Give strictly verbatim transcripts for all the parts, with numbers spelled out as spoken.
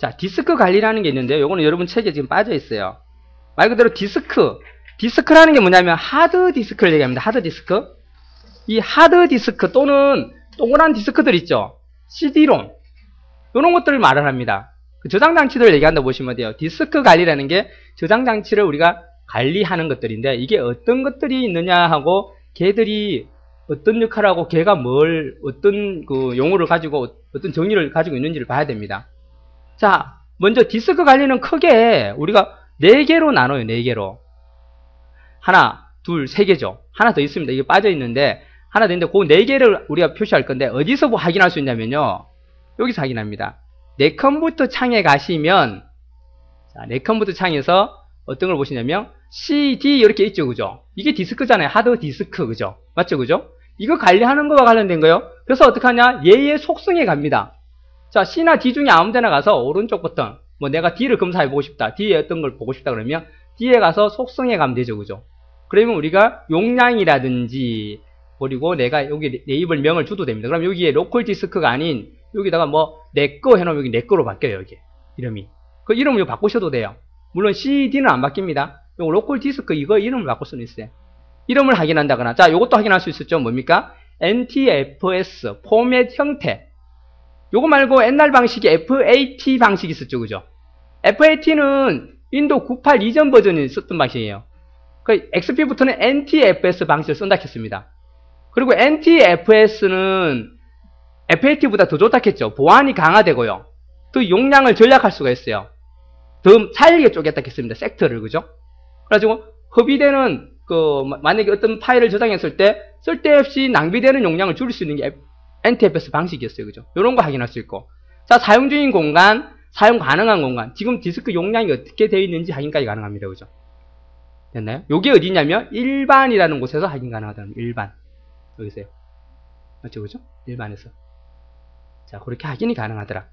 자, 디스크 관리라는 게 있는데요. 요거는 여러분 책에 지금 빠져 있어요. 말 그대로 디스크. 디스크라는 게 뭐냐면 하드 디스크를 얘기합니다. 하드 디스크. 이 하드 디스크 또는 동그란 디스크들 있죠. 씨디롬. 요런 것들을 말을 합니다. 그 저장 장치들을 얘기한다 보시면 돼요. 디스크 관리라는 게 저장 장치를 우리가 관리하는 것들인데 이게 어떤 것들이 있느냐 하고 걔들이 어떤 역할을 하고 걔가 뭘 어떤 그 용어를 가지고 어떤 정의를 가지고 있는지를 봐야 됩니다. 자, 먼저 디스크 관리는 크게 우리가 네 개로 나눠요. 네 개로. 하나, 둘, 세 개죠. 하나 더 있습니다. 이게 빠져 있는데 하나 더 있는데 그 네 개를 우리가 표시할 건데 어디서 뭐 확인할 수 있냐면요. 여기서 확인합니다. 내 컴퓨터 창에 가시면 자, 내 컴퓨터 창에서 어떤 걸 보시냐면 씨디 이렇게 있죠. 그죠? 이게 디스크잖아요. 하드 디스크. 그죠? 맞죠? 그죠? 이거 관리하는 거와 관련된 거예요. 그래서 어떻게 하냐? 얘의 속성에 갑니다. 자, C나 D 중에 아무 데나 가서 오른쪽 버튼 뭐 내가 D를 검사해 보고 싶다. D에 어떤 걸 보고 싶다 그러면 D에 가서 속성에 가면 되죠. 그죠? 그러면 우리가 용량이라든지 그리고 내가 여기 네이버 명을 줘도 됩니다. 그럼 여기에 로컬 디스크가 아닌 여기다가 뭐 내 거 해놓으면 여기 내 거로 바뀌어요. 여기 이름이. 그 이름을 바꾸셔도 돼요. 물론 씨디는 안 바뀝니다. 요거 로컬 디스크 이거 이름을 바꿀 수는 있어요. 이름을 확인한다거나 자 요것도 확인할 수 있었죠. 뭡니까? 엔티에프에스 포맷 형태. 요거 말고 옛날 방식이 에프에이티 방식이 있었죠. 그죠? 에프에이티는 윈도우 구십팔 이전 버전이 썼던 방식이에요. 그 엑스피부터는 엔티에프에스 방식을 쓴다 했습니다. 그리고 엔티에프에스는 에프에이티보다 더 좋다 했죠. 보안이 강화되고요. 또 용량을 절약할 수가 있어요. 더 잘게 쪼갰다 했습니다. 섹터를. 그죠? 그래가지고 허비되는 그 만약에 어떤 파일을 저장했을 때 쓸데없이 낭비되는 용량을 줄일 수 있는 게 엔티에프에스 방식이었어요. 그죠? 요런 거 확인할 수 있고. 자, 사용 중인 공간, 사용 가능한 공간. 지금 디스크 용량이 어떻게 되어 있는지 확인까지 가능합니다. 그죠? 됐나요? 요게 어디냐면 일반이라는 곳에서 확인 가능하다는 거예요. 일반. 여기서요. 맞죠? 그죠? 일반에서. 자, 그렇게 확인이 가능하더라.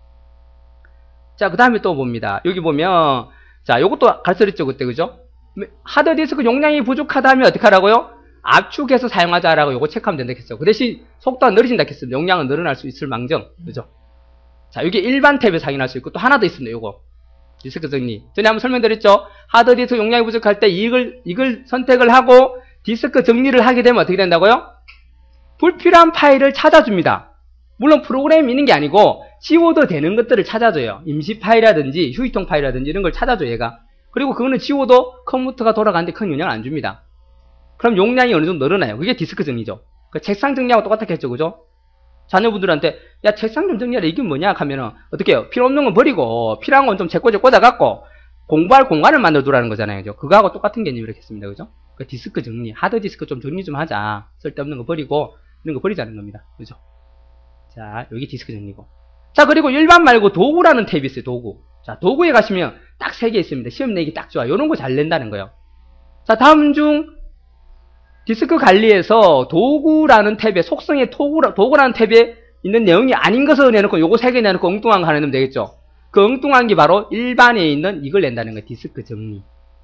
자, 그 다음에 또 봅니다. 여기 보면, 자, 요것도 가르쳐드렸죠, 그때, 그죠? 하드디스크 용량이 부족하다면 어떻게 하라고요? 압축해서 사용하자라고 요거 체크하면 된다 했죠. 그 대신 속도가 느려진다 했습니다. 용량은 늘어날 수 있을 망정. 그죠? 자, 여기 일반 탭에서 확인할 수 있고, 또 하나 더 있습니다, 요거. 디스크 정리. 전에 한번 설명드렸죠? 하드디스크 용량이 부족할 때 이걸, 이걸 선택을 하고 디스크 정리를 하게 되면 어떻게 된다고요? 불필요한 파일을 찾아줍니다. 물론 프로그램이 있는 게 아니고 지워도 되는 것들을 찾아줘요. 임시 파일이라든지 휴지통 파일이라든지 이런 걸 찾아줘 얘가. 그리고 그거는 지워도 컴퓨터가 돌아가는데 큰 영향을 안 줍니다. 그럼 용량이 어느 정도 늘어나요. 그게 디스크 정리죠. 그 책상 정리하고 똑같았겠죠. 그죠? 자녀분들한테 야 책상 좀 정리하라 이게 뭐냐 하면은 어떻게 해요? 필요 없는 건 버리고 필요한 건 좀 제꼬제 꽂아갖고 공부할 공간을 만들어 두라는 거잖아요. 그죠? 그거하고 똑같은 개념이라고 했습니다. 그죠? 그 디스크 정리, 하드 디스크 좀 정리 좀 하자. 쓸데없는 거 버리고 이런 거 버리자는 겁니다. 그죠? 자, 여기 디스크 정리고. 자, 그리고 일반 말고 도구라는 탭이 있어요. 도구. 자, 도구에 가시면 딱 세 개 있습니다. 시험 내기 딱 좋아. 요런 거 잘 낸다는 거예요. 자, 다음 중 디스크 관리에서 도구라는 탭에 속성의 도구, 도구라는 탭에 있는 내용이 아닌 것을 내놓고 요거 세 개 내놓고 엉뚱한 거 하나 내면 되겠죠. 그 엉뚱한 게 바로 일반에 있는 이걸 낸다는 거예요. 디스크 정리.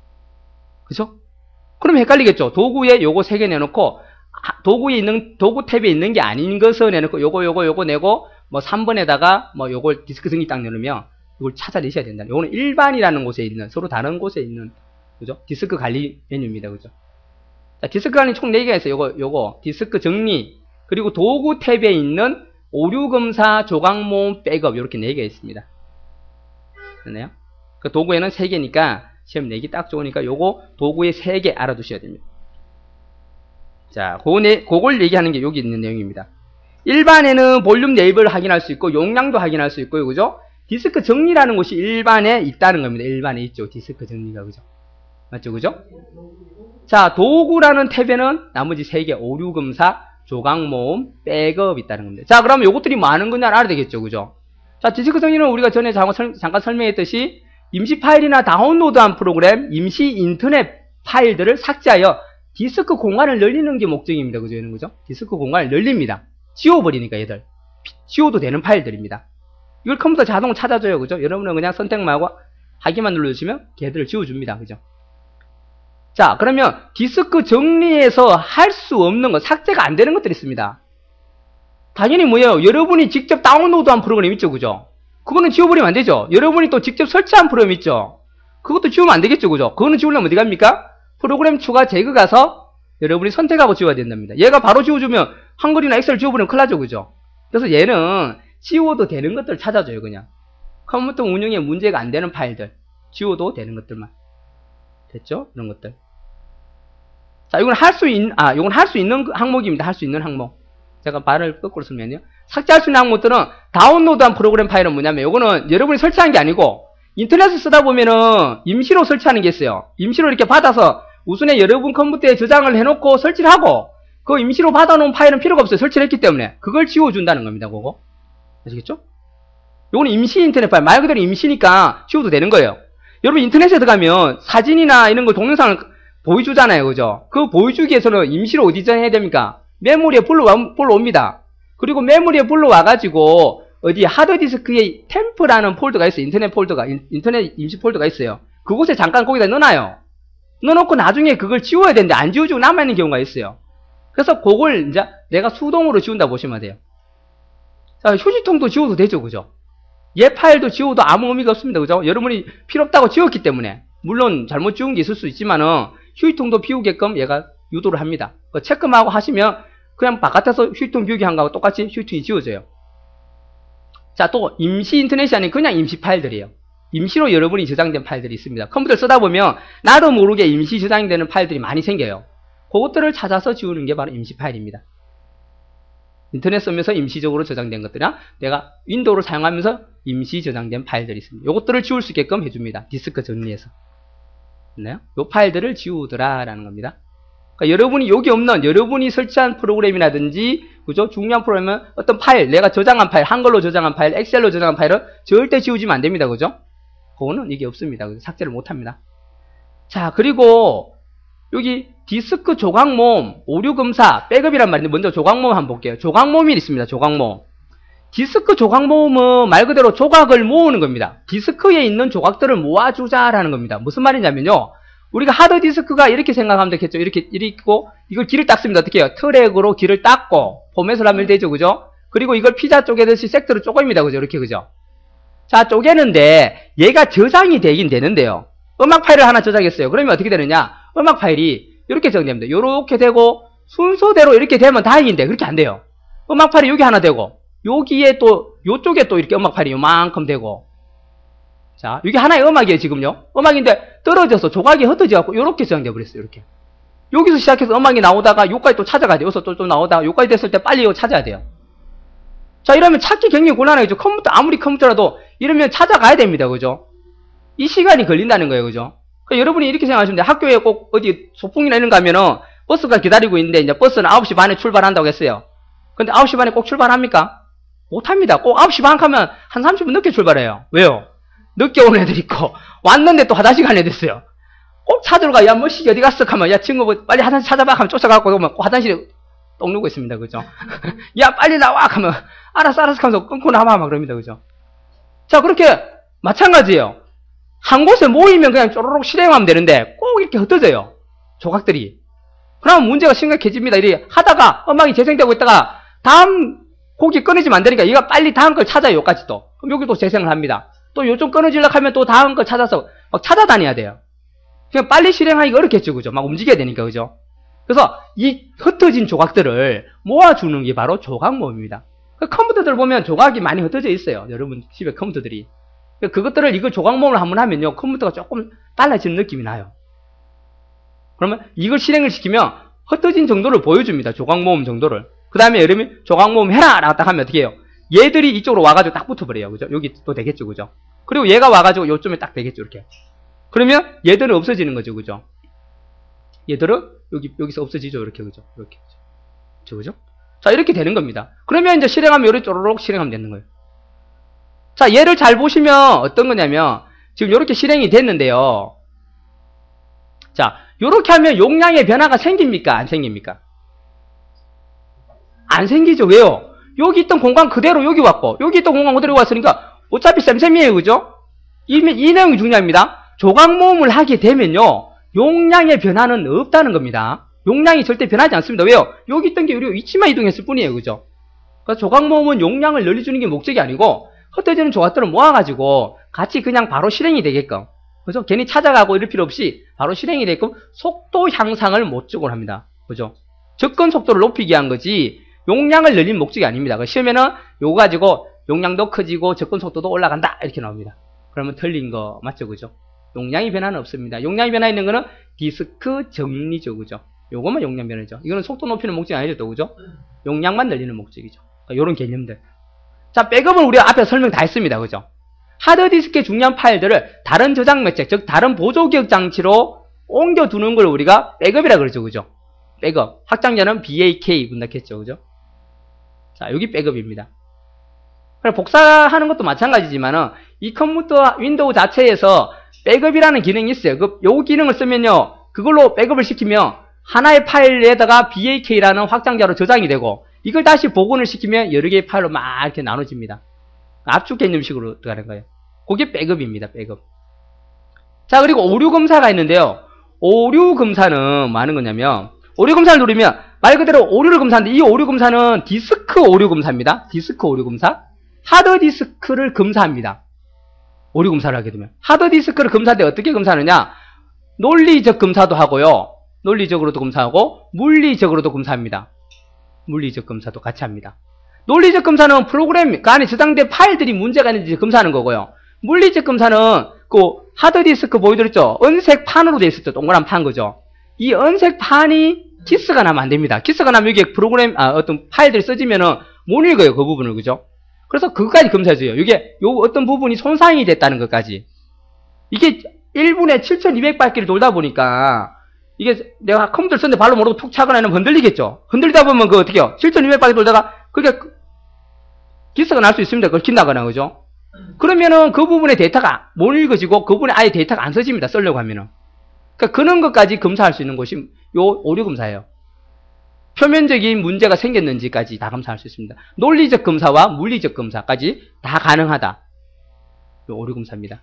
그죠? 그럼 헷갈리겠죠. 도구에 요거 세 개 내놓고 도구에 있는, 도구 탭에 있는 게 아닌 것을 내놓고 요거, 요거, 요거 내고 뭐 삼 번에다가 뭐 요걸 디스크 정리 딱 내놓으면 이걸 찾아내셔야 된다. 요거는 일반이라는 곳에 있는, 서로 다른 곳에 있는, 그죠? 디스크 관리 메뉴입니다. 그죠? 자, 디스크 관리 총 네 개가 있어요. 요거, 요거, 디스크 정리, 그리고 도구 탭에 있는 오류 검사, 조각 모음, 백업, 요렇게 네 개가 있습니다. 됐나요? 그 도구에는 세 개니까 시험 내기 딱 좋으니까 요거 도구에 세 개 알아두셔야 됩니다. 자, 그거 내, 그걸 얘기하는 게 여기 있는 내용입니다. 일반에는 볼륨 네이버를 확인할 수 있고 용량도 확인할 수 있고요. 그죠? 디스크 정리라는 곳이 일반에 있다는 겁니다. 일반에 있죠. 디스크 정리가. 그죠? 맞죠? 그죠? 자, 도구라는 탭에는 나머지 세 개 오류 검사, 조각 모음, 백업 있다는 겁니다. 자, 그러면 요것들이 뭐 하는 건지 알아야 되겠죠. 그죠? 자, 디스크 정리는 우리가 전에 잠깐 설명했듯이 임시 파일이나 다운로드한 프로그램, 임시 인터넷 파일들을 삭제하여 디스크 공간을 늘리는 게 목적입니다. 그죠? 이런 거죠? 디스크 공간을 늘립니다. 지워버리니까 얘들. 지워도 되는 파일들입니다. 이걸 컴퓨터 자동으로 찾아줘요. 그죠? 여러분은 그냥 선택만 하고 하기만 눌러주시면 걔들을 지워줍니다. 그죠? 자, 그러면 디스크 정리해서 할 수 없는 것, 삭제가 안 되는 것들이 있습니다. 당연히 뭐예요? 여러분이 직접 다운로드한 프로그램 있죠. 그죠? 그거는 지워버리면 안 되죠. 여러분이 또 직접 설치한 프로그램 있죠. 그것도 지우면 안 되겠죠. 그죠? 그거는 지우려면 어디 갑니까? 프로그램 추가 제거 가서 여러분이 선택하고 지워야 된답니다. 얘가 바로 지워주면 한글이나 엑셀 지워버리면 큰일 나죠. 그죠? 그래서 얘는 지워도 되는 것들 찾아줘요. 그냥 컴퓨터 운영에 문제가 안 되는 파일들 지워도 되는 것들만. 됐죠? 이런 것들. 자, 이건 할 수 있는, 아, 이건 할 수 있는 항목입니다. 할 수 있는 항목. 제가 발을 거꾸로 쓰면요. 삭제할 수 있는 항목들은 다운로드한 프로그램 파일은 뭐냐면, 이거는 여러분이 설치한 게 아니고, 인터넷을 쓰다 보면은 임시로 설치하는 게 있어요. 임시로 이렇게 받아서 우선에 여러분 컴퓨터에 저장을 해놓고 설치를 하고, 그 임시로 받아놓은 파일은 필요가 없어요. 설치를 했기 때문에. 그걸 지워준다는 겁니다. 그거. 아시겠죠? 이거는 임시 인터넷 파일. 말 그대로 임시니까 지워도 되는 거예요. 여러분 인터넷에 들어가면 사진이나 이런 거 동영상을 보여주잖아요. 그죠? 그 보여주기 위해서는 임시로 어디 저장해야 됩니까? 메모리에 불러와, 불러옵니다. 그리고 메모리에 불러와가지고 어디 하드디스크에 템프라는 폴더가 있어요. 인터넷 폴더가, 인터넷 임시 폴더가 있어요. 그곳에 잠깐 거기다 넣어놔요. 넣어놓고 나중에 그걸 지워야 되는데 안 지워지고 남아있는 경우가 있어요. 그래서 그걸 이제 내가 수동으로 지운다 보시면 돼요. 자, 휴지통도 지워도 되죠. 그죠? 얘 파일도 지워도 아무 의미가 없습니다. 그죠? 여러분이 필요 없다고 지웠기 때문에. 물론 잘못 지운 게 있을 수 있지만은 휴지통도 비우게끔 얘가 유도를 합니다. 그 체크하고 하시면 그냥 바깥에서 휴지통 비우기 한 거하고 똑같이 휴지통이 지워져요. 자, 또 임시 인터넷이 아닌 그냥 임시 파일들이에요. 임시로 여러분이 저장된 파일들이 있습니다. 컴퓨터를 쓰다 보면 나도 모르게 임시 저장되는 파일들이 많이 생겨요. 그것들을 찾아서 지우는 게 바로 임시 파일입니다. 인터넷 쓰면서 임시적으로 저장된 것들이나 내가 윈도우를 사용하면서 임시 저장된 파일들이 있습니다. 이것들을 지울 수 있게끔 해줍니다. 디스크 정리해서. 네? 이 파일들을 지우더라라는 겁니다. 그러니까 여러분이 여기 없는 여러분이 설치한 프로그램이라든지 그죠? 중요한 프로그램은 어떤 파일, 내가 저장한 파일, 한글로 저장한 파일, 엑셀로 저장한 파일은 절대 지우지면 안 됩니다. 그죠? 그거는 이게 없습니다. 삭제를 못 합니다. 자, 그리고 여기 디스크 조각모음, 오류 검사, 백업이란 말인데 먼저 조각모음 한번 볼게요. 조각모음이 있습니다. 조각모음. 디스크 조각모음은 말 그대로 조각을 모으는 겁니다. 디스크에 있는 조각들을 모아주자라는 겁니다. 무슨 말이냐면요. 우리가 하드디스크가 이렇게 생각하면 되겠죠. 이렇게, 이렇게 있고, 이걸 길을 닦습니다. 어떻게 해요? 트랙으로 길을 닦고, 포맷을 하면 되죠. 그죠? 그리고 이걸 피자 쪼개듯이 섹터로 쪼개입니다. 그죠? 이렇게, 그죠? 자, 쪼개는데, 얘가 저장이 되긴 되는데요. 음악 파일을 하나 저장했어요. 그러면 어떻게 되느냐? 음악 파일이 이렇게 저장됩니다. 이렇게 되고, 순서대로 이렇게 되면 다행인데, 그렇게 안 돼요. 음악 파일이 여기 하나 되고, 여기에 또, 요쪽에 또 이렇게 음악 파일이 요만큼 되고, 자, 이게 하나의 음악이에요, 지금요. 음악인데 떨어져서 조각이 흩어져갖고 이렇게 저장돼 버렸어요, 이렇게. 여기서 시작해서 음악이 나오다가 여기까지 또 찾아가야 돼요. 여기서 또, 또 나오다가 여기까지 됐을 때 빨리 이거 찾아야 돼요. 자, 이러면 찾기 굉장히 곤란하겠죠. 컴퓨터, 아무리 컴퓨터라도 이러면 찾아가야 됩니다, 그죠? 이 시간이 걸린다는 거예요, 그죠? 그러니까 여러분이 이렇게 생각하시면 돼요. 학교에 꼭 어디 소풍이나 이런 거 가면은 버스가 기다리고 있는데 이제 버스는 아홉 시 반에 출발한다고 했어요. 근데 아홉 시 반에 꼭 출발합니까? 못합니다. 꼭 아홉 시 반 가면 한 삼십 분 늦게 출발해요. 왜요? 늦게 오는 애들 있고 왔는데 또 화장실 간 애들 있어요. 꼭 찾으러 가. 야, 뭐시 어디 갔어? 하면 야, 친구 빨리 화장실 찾아봐. 하면 쫓아가고 오면 화장실에 똥 누고 있습니다. 그죠? 야, 빨리 나와. 하면 알았어, 알았어 하면서 끊고 나와. 막 그럽니다. 그죠? 자, 그렇게 마찬가지예요. 한 곳에 모이면 그냥 쪼로록 실행하면 되는데 꼭 이렇게 흩어져요. 조각들이. 그러면 문제가 심각해집니다. 이렇게 하다가 음악이 재생되고 있다가 다음 곡이 끊어지면 안 되니까 얘가 빨리 다음 걸 찾아요. 여기까지 또. 그럼 여기도 재생을 합니다. 또 요쪽 끊어지려고 하면 또 다음 걸 찾아서 막 찾아다녀야 돼요. 그냥 빨리 실행하기가 어렵겠죠. 그죠? 막 움직여야 되니까. 그죠? 그래서 이 흩어진 조각들을 모아주는 게 바로 조각모음입니다. 그 컴퓨터들 보면 조각이 많이 흩어져 있어요. 여러분 집에 컴퓨터들이. 그것들을 이거 조각모음을 한번 하면요. 컴퓨터가 조금 빨라지는 느낌이 나요. 그러면 이걸 실행을 시키면 흩어진 정도를 보여줍니다. 조각모음 정도를. 그 다음에 여러분이 조각모음 해라! 라고 딱 하면 어떻게 해요? 얘들이 이쪽으로 와가지고 딱 붙어버려요. 그죠? 여기 또 되겠죠. 그죠? 그리고 얘가 와가지고 요쯤에 딱 되겠죠. 이렇게. 그러면 얘들은 없어지는 거죠. 그죠? 얘들은 여기, 여기서 없어지죠. 이렇게. 그죠? 이렇게. 그죠? 그죠? 자, 이렇게 되는 겁니다. 그러면 이제 실행하면 요렇게 쪼로록 실행하면 되는 거예요. 자, 얘를 잘 보시면 어떤 거냐면 지금 요렇게 실행이 됐는데요. 자, 요렇게 하면 용량의 변화가 생깁니까? 안 생깁니까? 안 생기죠. 왜요? 여기 있던 공간 그대로 여기 왔고 여기 있던 공간 그대로 왔으니까 어차피 쌤쌤이에요. 그죠? 이, 이 내용이 중요합니다. 조각모음을 하게 되면요. 용량의 변화는 없다는 겁니다. 용량이 절대 변하지 않습니다. 왜요? 여기 있던 게 우리 위치만 이동했을 뿐이에요. 그죠? 그러니까 조각모음은 용량을 늘려주는 게 목적이 아니고 흩어지는 조각들을 모아가지고 같이 그냥 바로 실행이 되게끔, 그죠? 괜히 찾아가고 이럴 필요 없이 바로 실행이 되게끔 속도 향상을 목적으로 합니다. 그죠? 접근 속도를 높이기 위한 거지 용량을 늘린 목적이 아닙니다. 시험에는 요거 가지고 용량도 커지고 접근 속도도 올라간다 이렇게 나옵니다. 그러면 틀린 거 맞죠? 그죠? 용량이 변화는 없습니다. 용량이 변화 있는 거는 디스크 정리죠. 그죠? 요거만 용량 변화죠. 이거는 속도 높이는 목적이 아니죠. 또 그죠? 용량만 늘리는 목적이죠. 그러니까 요런 개념들. 자, 백업은 우리가 앞에 설명 다 했습니다. 그죠? 하드디스크의 중요한 파일들을 다른 저장 매체, 즉 다른 보조 기억 장치로 옮겨두는 걸 우리가 백업이라 그러죠. 그죠? 백업. 확장자는 베이케이 분석했죠. 그죠? 자, 여기 백업입니다. 복사하는 것도 마찬가지지만은 이 컴퓨터 윈도우 자체에서 백업이라는 기능이 있어요. 그, 요 기능을 쓰면요, 그걸로 백업을 시키면 하나의 파일에다가 베이케이라는 확장자로 저장이 되고, 이걸 다시 복원을 시키면 여러 개의 파일로 막 이렇게 나눠집니다. 압축 개념식으로 들어가는 거예요. 그게 백업입니다. 백업. 자, 그리고 오류 검사가 있는데요. 오류 검사는 뭐 하는 거냐면, 오류 검사를 누르면 말 그대로 오류를 검사하는데, 이 오류 검사는 디스크 오류 검사입니다. 디스크 오류 검사. 하드디스크를 검사합니다. 오류 검사를 하게 되면. 하드디스크를 검사할 때 어떻게 검사하느냐? 논리적 검사도 하고요. 논리적으로도 검사하고 물리적으로도 검사합니다. 물리적 검사도 같이 합니다. 논리적 검사는 프로그램 그 안에 저장된 파일들이 문제가 있는지 검사하는 거고요. 물리적 검사는 그 하드디스크 보여드렸죠? 은색 판으로 되어 있었죠. 동그란 판 거죠. 이 은색 판이 키스가 나면 안 됩니다. 키스가 나면 여기에 프로그램, 아, 어떤 파일들이 써지면은 못 읽어요. 그 부분을. 그죠? 그래서 그것까지 검사해줘요. 이게 요 어떤 부분이 손상이 됐다는 것까지. 이게 일 분에 칠천이백 바퀴를 돌다 보니까 이게 내가 컴퓨터를 썼는데 발로 모르고 툭 차거나 하면 흔들리겠죠. 흔들리다 보면 그 어떻게 해요? 칠천이백 바퀴 돌다가 그게 기스가 날 수 있습니다. 걸킨다거나. 그죠? 그러면은 그 부분의 데이터가 못 읽어지고 그 부분에 아예 데이터가 안 써집니다. 쓰려고 하면은. 그러니까 그런 것까지 검사할 수 있는 것이 요 오류 검사예요. 표면적인 문제가 생겼는지까지 다 검사할 수 있습니다. 논리적 검사와 물리적 검사까지 다 가능하다. 요 오류 검사입니다.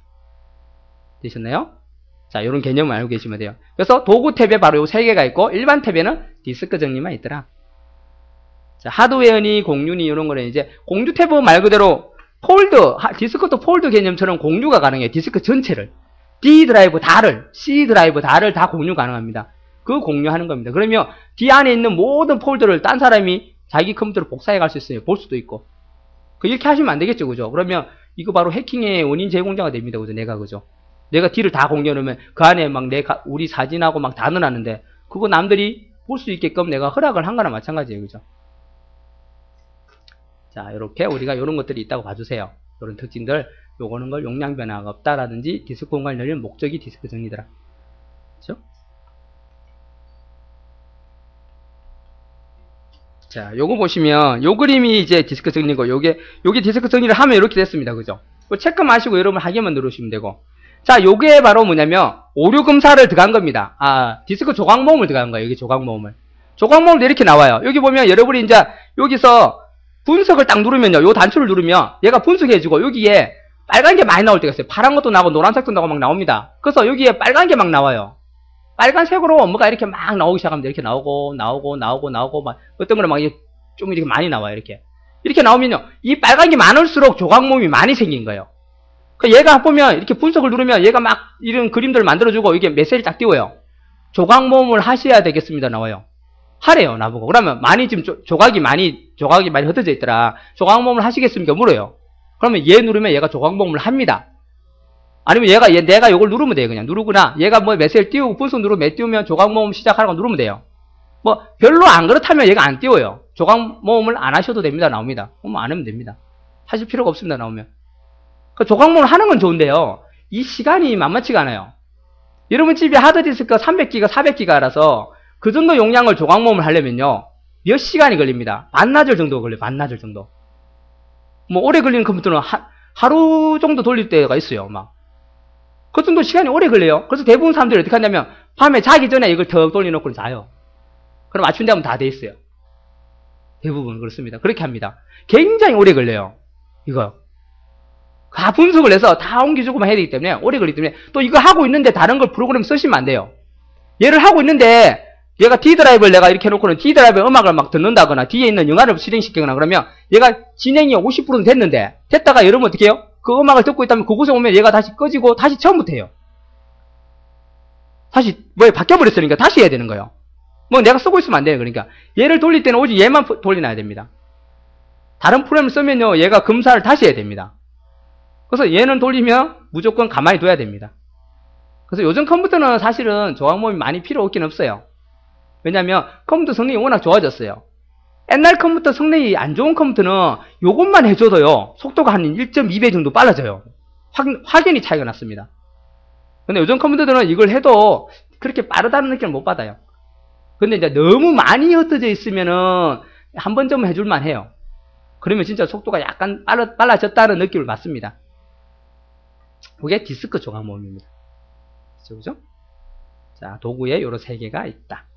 되셨나요? 자, 이런 개념을 알고 계시면 돼요. 그래서 도구 탭에 바로 요 세 개가 있고, 일반 탭에는 디스크 정리만 있더라. 자, 하드웨어니 공유니 이런 거는 이제 공유 탭은 말 그대로 폴더, 디스크도 폴더 개념처럼 공유가 가능해요. 디스크 전체를. D 드라이브 다를, C 드라이브 다를 다 공유 가능합니다. 그 공유하는 겁니다. 그러면 D 안에 있는 모든 폴더를 딴 사람이 자기 컴퓨터로 복사해 갈 수 있어요. 볼 수도 있고. 그 이렇게 하시면 안 되겠죠. 그죠? 그러면 이거 바로 해킹의 원인 제공자가 됩니다. 그죠? 내가 그죠? 내가 D를 다 공유해 놓으면 그 안에 막 내 우리 사진하고 막 다 넣어놨는데 그거 남들이 볼 수 있게끔 내가 허락을 한 거나 마찬가지예요. 그죠? 자, 이렇게 우리가 이런 것들이 있다고 봐주세요. 이런 특징들. 요거는 걸 용량 변화가 없다라든지 디스크 공간을 열리는 목적이 디스크 정리더라. 그죠? 자, 요거 보시면 요 그림이 이제 디스크 정리고 요게 요게 디스크 정리를 하면 이렇게 됐습니다. 그죠? 체크 마시고 여러분 하기만 누르시면 되고. 자, 요게 바로 뭐냐면 오류 검사를 들어간 겁니다. 아, 디스크 조각 모음을 들어간 거예요. 여기 조각 모음을. 조각 모음도 이렇게 나와요. 여기 보면 여러분이 이제 여기서 분석을 딱 누르면요. 요 단추를 누르면 얘가 분석해주고 여기에 빨간 게 많이 나올 때가 있어요. 파란 것도 나오고 노란색도 나오고 막 나옵니다. 그래서 여기에 빨간 게 막 나와요. 빨간색으로 뭐가 이렇게 막 나오기 시작하면 이렇게 나오고 나오고 나오고 나오고 막 어떤 거는 막 좀 이렇게 많이 나와요. 이렇게 이렇게 나오면요. 이 빨간 게 많을수록 조각 모음이 많이 생긴 거예요. 그러니까 얘가 보면 이렇게 분석을 누르면 얘가 막 이런 그림들을 만들어주고 이게 메시지를 딱 띄워요. 조각 모음을 하셔야 되겠습니다. 나와요. 하래요. 나보고. 그러면 많이 지금 조, 조각이 많이 조각이 많이 흩어져 있더라. 조각 모음을 하시겠습니까? 물어요. 그러면 얘 누르면 얘가 조각 모음을 합니다. 아니면 얘가 얘 내가 이걸 누르면 돼요. 그냥 누르거나 얘가 뭐 메시지를 띄우고 분석 누르면 매 띄우면 조각 모음 시작하라고 누르면 돼요. 뭐 별로 안 그렇다면 얘가 안 띄워요. 조각 모음을 안 하셔도 됩니다. 나옵니다. 그럼 안 하면 됩니다. 하실 필요가 없습니다. 나오면. 그 조각 모음을 하는 건 좋은데요. 이 시간이 만만치가 않아요. 여러분 집에 하드디스크가 삼백 기가, 사백 기가라서 그 정도 용량을 조각 모음을 하려면요. 몇 시간이 걸립니다. 반나절 정도 걸려요. 반나절 정도. 뭐 오래 걸리는 컴퓨터는 하, 하루 정도 돌릴 때가 있어요. 막. 그 정도 시간이 오래 걸려요. 그래서 대부분 사람들이 어떻게 하냐면 밤에 자기 전에 이걸 턱 돌려놓고 자요. 그럼 아침 되면 다 돼 있어요. 대부분 그렇습니다. 그렇게 합니다. 굉장히 오래 걸려요. 이거. 다 분석을 해서 다 옮겨주고만 해야 되기 때문에 오래 걸리기 때문에 또 이거 하고 있는데 다른 걸 프로그램 쓰시면 안 돼요. 얘를 하고 있는데 얘가 D 드라이브를 내가 이렇게 해놓고는 D 드라이브에 음악을 막 듣는다거나 뒤에 있는 영화를 실행시키거나 그러면 얘가 진행이 오십 퍼센트 됐는데 됐다가 여러분 어떻게 해요? 그 음악을 듣고 있다면 그곳에 오면 얘가 다시 꺼지고 다시 처음부터 해요. 다시 뭐 바뀌어버렸으니까 다시 해야 되는 거예요. 뭐 내가 쓰고 있으면 안 돼요. 그러니까 얘를 돌릴 때는 오직 얘만 돌려놔야 됩니다. 다른 프로그램을 쓰면요 얘가 검사를 다시 해야 됩니다. 그래서 얘는 돌리면 무조건 가만히 둬야 됩니다. 그래서 요즘 컴퓨터는 사실은 조각모음이 많이 필요 없긴 없어요. 왜냐면 컴퓨터 성능이 워낙 좋아졌어요. 옛날 컴퓨터 성능이 안 좋은 컴퓨터는 요것만 해줘도요 속도가 한 일 점 이 배 정도 빨라져요. 확, 확연히 차이가 났습니다. 근데 요즘 컴퓨터들은 이걸 해도 그렇게 빠르다는 느낌을 못 받아요. 근데 이제 너무 많이 흩어져 있으면은 한 번쯤 해줄만 해요. 그러면 진짜 속도가 약간 빨라, 빨라졌다는 느낌을 받습니다. 그게 디스크 조각 모음입니다. 그죠? 자, 도구에 요런 세 개가 있다.